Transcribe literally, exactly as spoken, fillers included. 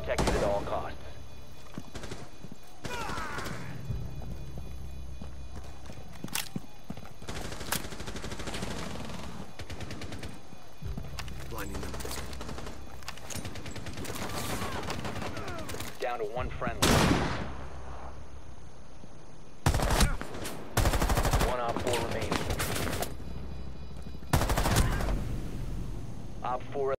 protected at all costs. Blinding them. Down to one friendly. One op four remaining. Op four